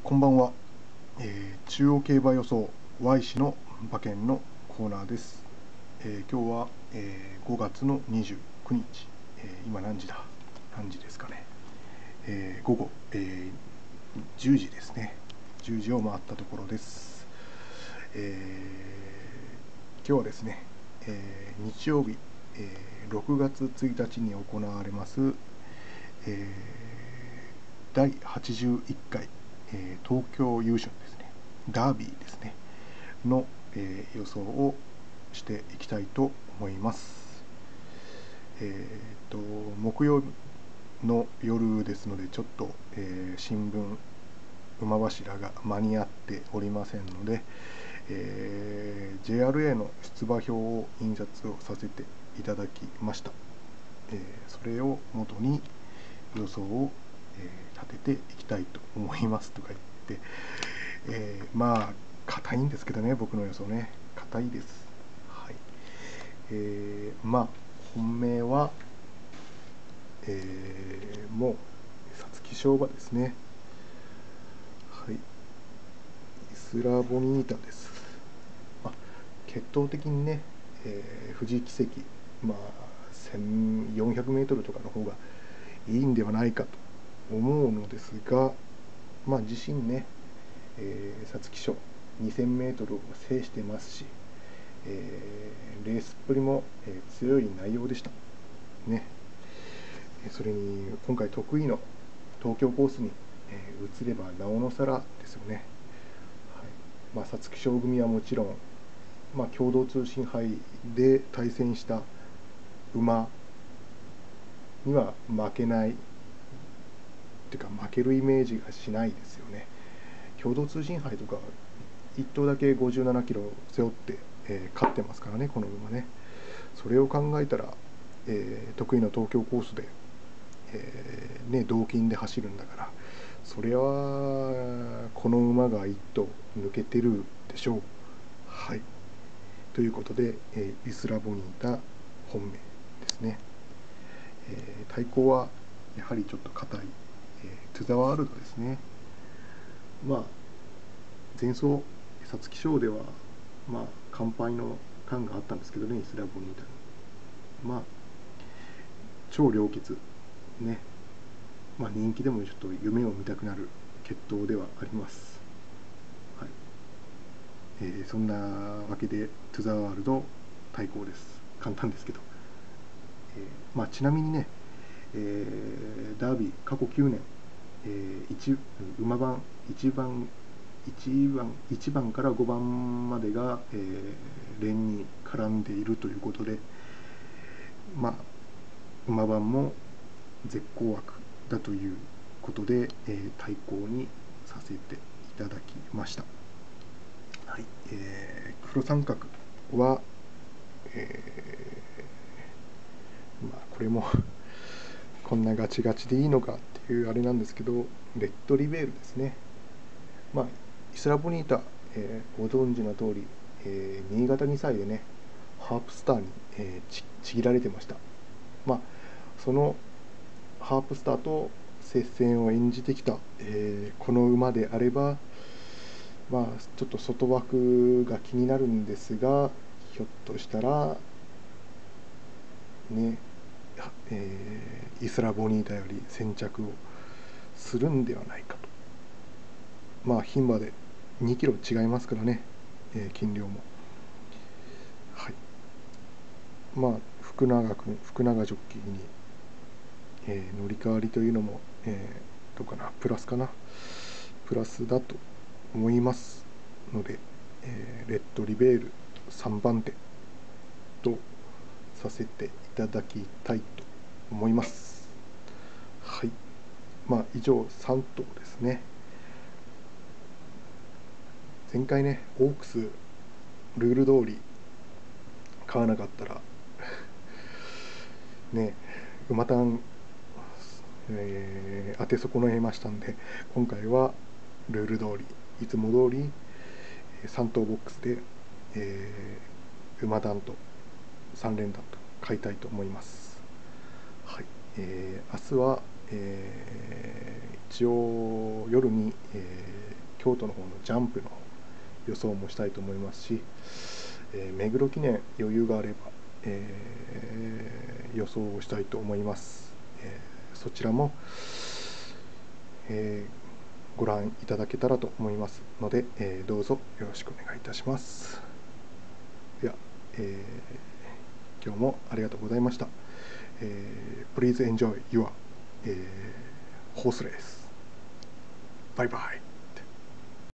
こんばんは、中央競馬予想 Y 氏の馬券のコーナーです。今日は、5月の29日、今何時ですかね、午後、10時ですね。10時を回ったところです。今日はですね、日曜日、6月1日に行われます、第81回、東京優勝ですね、ダービーですねの、予想をしていきたいと思います。木曜の夜ですので、ちょっと、新聞馬柱が間に合っておりませんので、JRA の出馬表を印刷をさせていただきました。それを元に予想を、立てていきたいと思いますとか言って、まあ硬いんですけどね、僕の予想ね、硬いです。はい。まあ本命は、もう皐月賞馬ですね。はい。イスラボニータです。血統的にね、富士奇跡、1400メートルとかの方がいいんではないかと思うのですが、自身ね、皐月賞2000メートルを制してますし、レースっぷりも、強い内容でしたね。それに今回得意の東京コースに、移ればなおのさらですよね。はい。皐月賞組はもちろん、共同通信杯で対戦した馬には負けないっていうか、負けるイメージがしないですよね。共同通信杯とか1頭だけ57キロ背負って、勝ってますからね、この馬ね。それを考えたら、得意の東京コースで、同金で走るんだから、それはこの馬が1頭抜けてるでしょう。はい。ということで、イスラボニータ本命ですね。対抗はやはりちょっと硬い、トゥザワールドですね。前走皐月賞では完敗の感があったんですけどね、イスラボニータに超良血ね、人気でもちょっと夢を見たくなる血統ではあります。はい。そんなわけでトゥザワールド対抗です。簡単ですけど、ちなみにね、ダービー過去9年、馬番1番から5番までが、連に絡んでいるということで、馬番も絶好枠だということで、対抗にさせていただきました。はい。黒三角は、これもこんなガチガチでいいのかっていうあれなんですけど、レッドリベールですね。イスラボニータ、ご存知の通り、新潟2歳でね、ハープスターに、ちぎられてました。そのハープスターと接戦を演じてきた、この馬であれば、ちょっと外枠が気になるんですが、ひょっとしたらね、イスラボニータより先着をするんではないかと。牝馬で2キロ違いますからね、斤量も。はい。福永ジョッキーに、乗り換わりというのも、どうかな、プラスだと思いますので、レッドリベール3番手とさせていただきたいと思います。はい。以上3頭ですね。前回ね、オークスルール通り買わなかったらね、馬単、当て損ねましたんで、今回はルール通り、いつも通り3等ボックスで、馬単と3連単と買いたいと思います。はい。明日は、一応夜に、 京都の方のジャンプの予想もしたいと思いますし、目黒記念余裕があれば、予想をしたいと思います。そちらも、ご覧いただけたらと思いますので、どうぞよろしくお願いいたします。では、今日もありがとうございました。Please enjoy your horse race. バイバイ。